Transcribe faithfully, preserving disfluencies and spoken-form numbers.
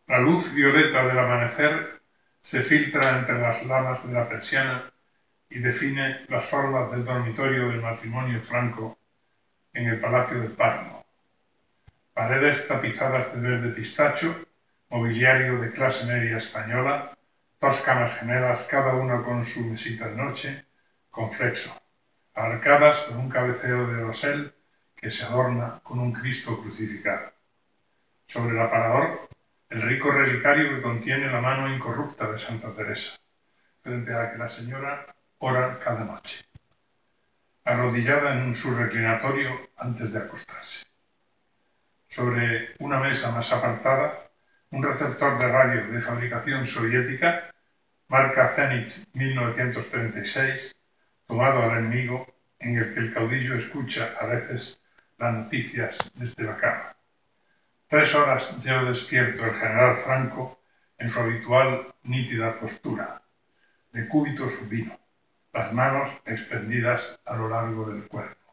La luz violeta del amanecer se filtra entre las lamas de la persiana y define las formas del dormitorio del matrimonio Franco en el Palacio del Páramo. Paredes tapizadas de verde pistacho, mobiliario de clase media española, dos camas gemelas, cada una con su mesita de noche, con flexo, arcadas por un cabecero de dosel que se adorna con un Cristo crucificado. Sobre el aparador, el rico relicario que contiene la mano incorrupta de Santa Teresa, frente a la que la señora ora cada noche, arrodillada en su reclinatorio antes de acostarse. Sobre una mesa más apartada, un receptor de radio de fabricación soviética, marca Zenit mil novecientos treinta y seis, tomado al enemigo, en el que el caudillo escucha a veces las noticias desde la cama. Tres horas lleva despierto el general Franco en su habitual nítida postura, de cúbito supino, las manos extendidas a lo largo del cuerpo.